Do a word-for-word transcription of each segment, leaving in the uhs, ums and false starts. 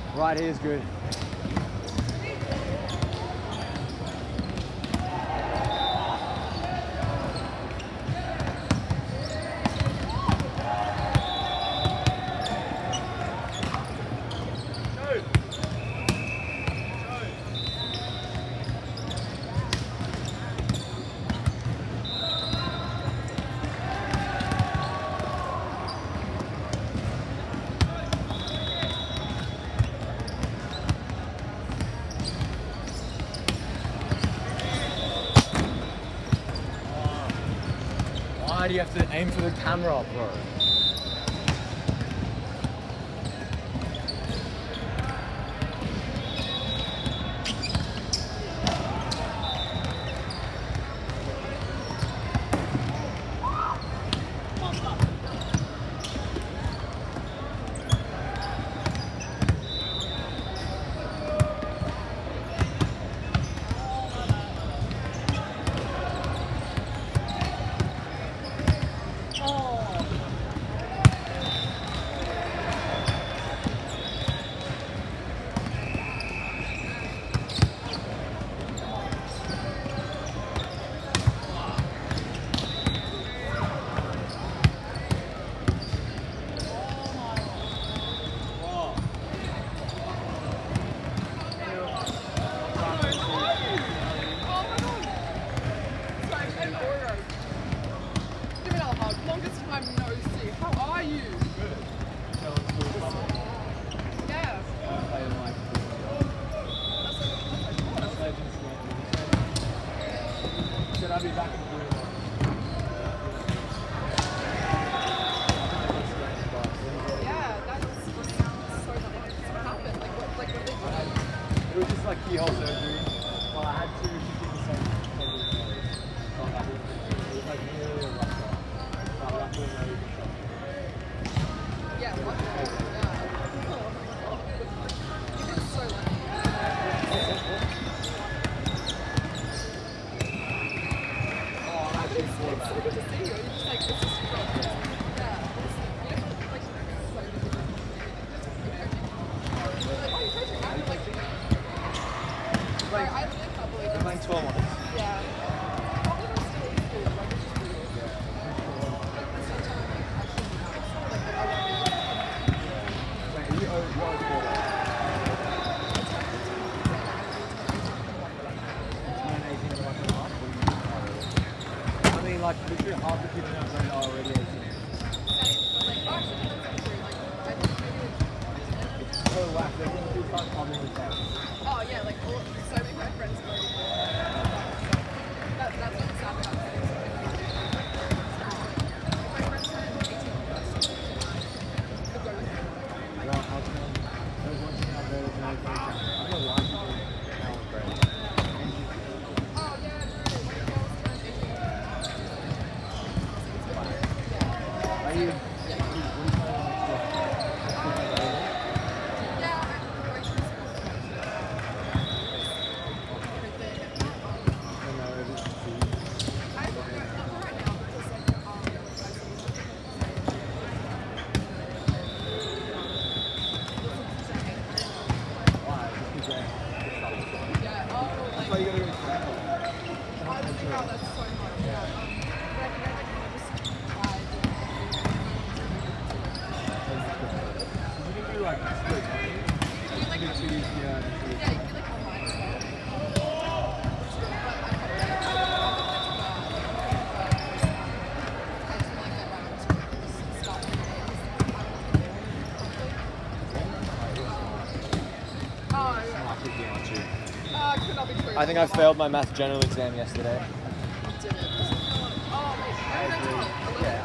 Right here is good. Why do you have to aim for the camera, bro? I'll be back in the room. Yeah, that was so much happened. Like what, like what did they do? It was just like keyhole surgery. Well, I had two fifty percent so that was, it was like nearly a rough shot. But luckily no even shot. Yeah, what? Yeah. You've been so lucky. It's so good to see you. You're just like, it's just great. Yeah. You don't like, so good. Like, oh, you're coaching. I'm like, like, I really can't believe it. Playing twelve months. Yeah. Probably not still in school. Like, it's just weird. Yeah. Like, the same time, like, I shouldn't be nice. Like, but I want to be. Wait, are you over what is for? Like literally half the people in our zone are already eighteen. It's so whack. They can do fun coming with that. Oh yeah, like all, so many of my friends are already that, that's what it's sad about it. My friends are eighteen plus. Could go with them. Well, how come there's one thing out there that's no point. I don't know why people now are great. Oh yeah, no, my girls turned eighteen. Are you? I think I failed my math general exam yesterday. Did it? Oh, wait. I agree. Yeah.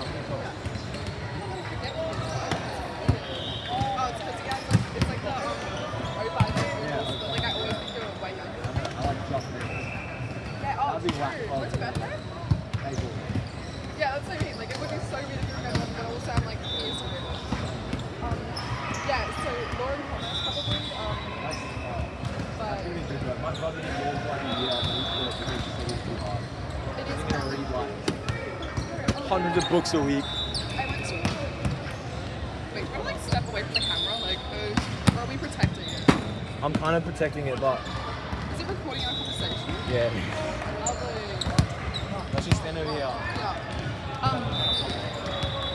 Oh, it's because you guys like, it's like the um, oh five years, but like I always think you're way younger. I like chocolate. Yeah, oh, That'd be whack. true. What's your birthday? April. Yeah, that's what I mean. Like, it would be so weird if you remember, but also I'm like, years ago. Um, yeah, so Lauren Thomas probably, um, but my brother-in-law was like a year and he thought because he was too hard. it is He's gonna kind read of like hundreds of books a week. I went to, wait, can we like step away from the camera? Like, uh, are we protecting it? I'm kind of protecting it, but Is it recording our conversation? yeah. Lovely. Let's just stand over here. Yeah. Um,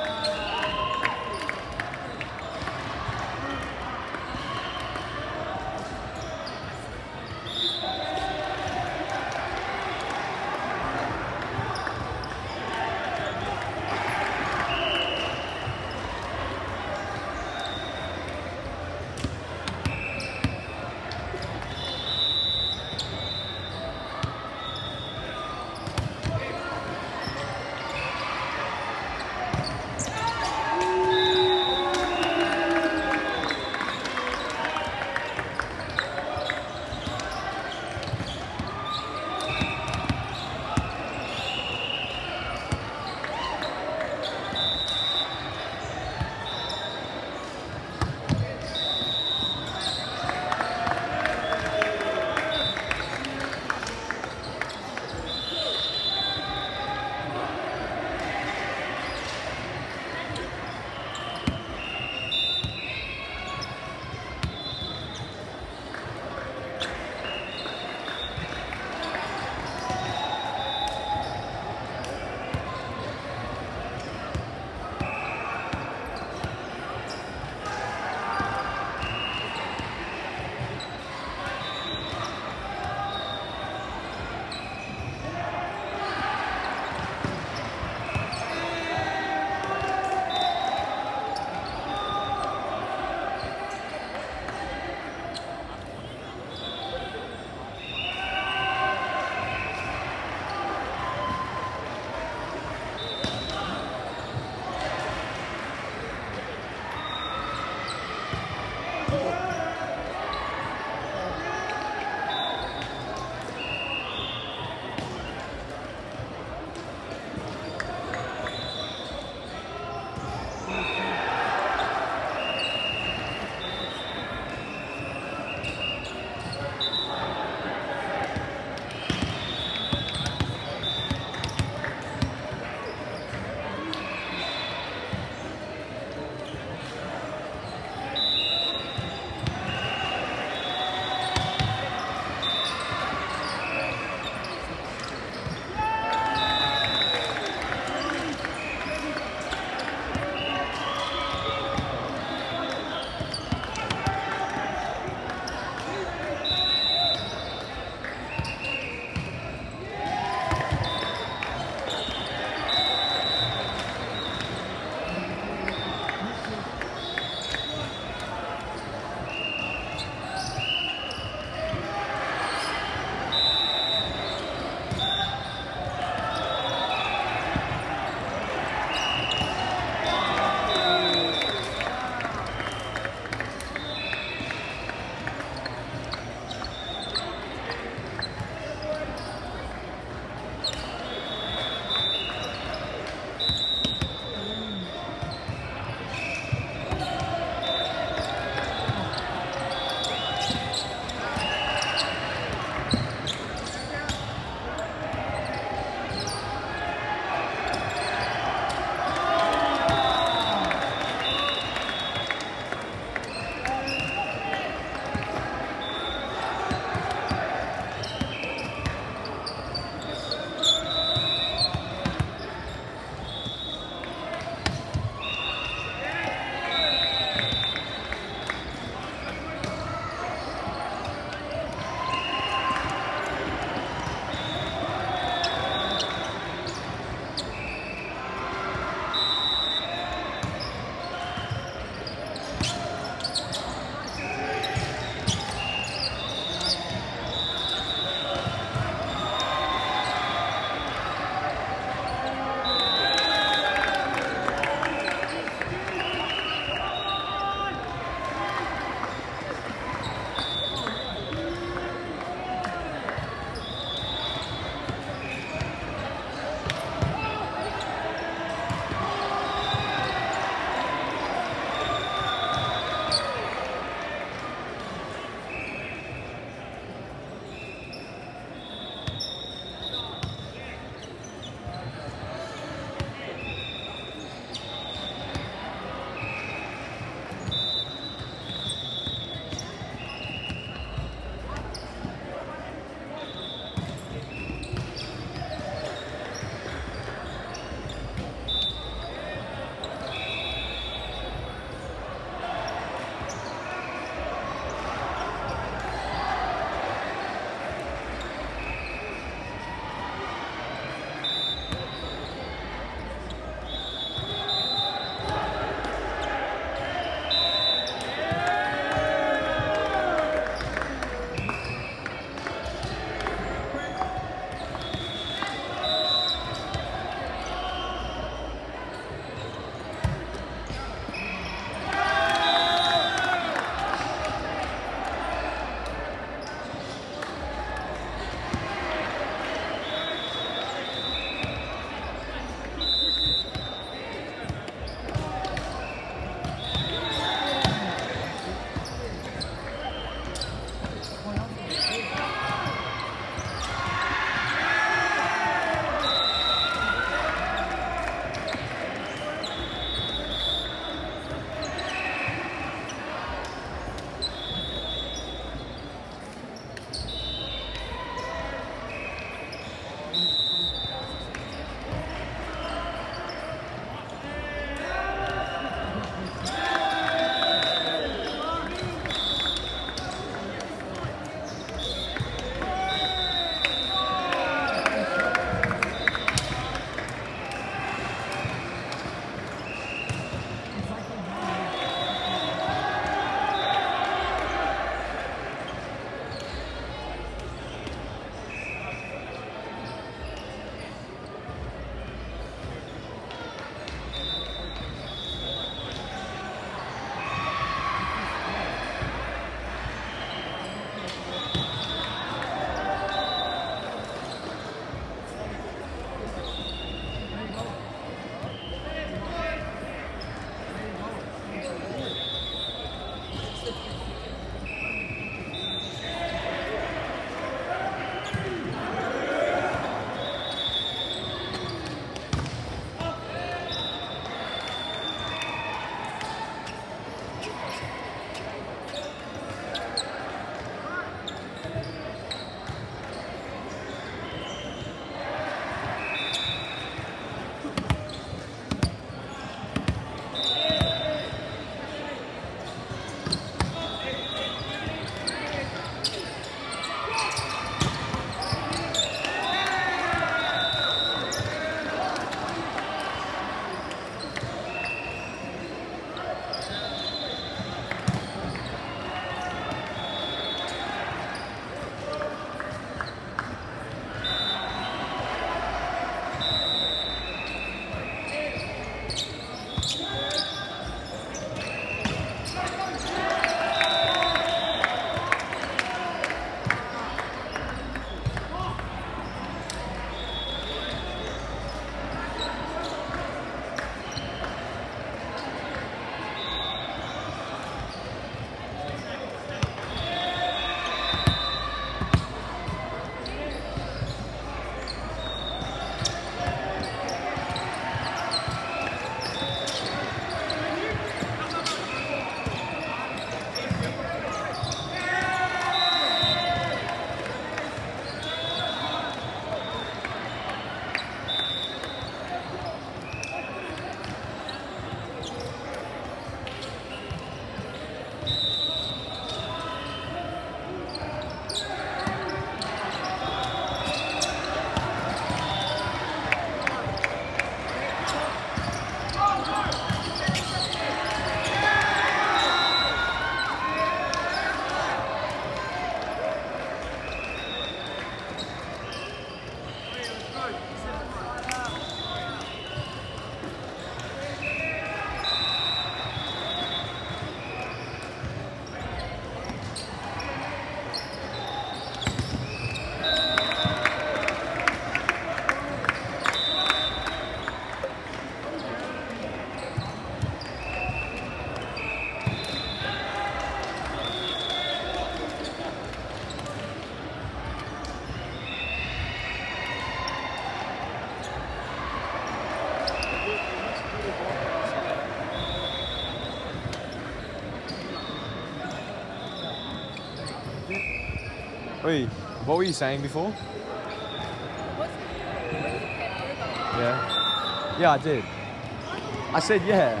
Wait, what were you saying before? What's when you get over? Yeah. Yeah, I did. I said yeah.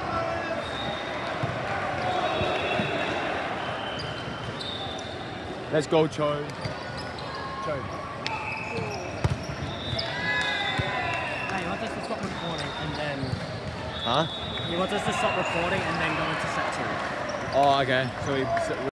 Let's go, Cho. Cho. Hey, he wants us to stop recording and then... Huh? He wants us to stop recording and then go into set two. Oh, okay. So we.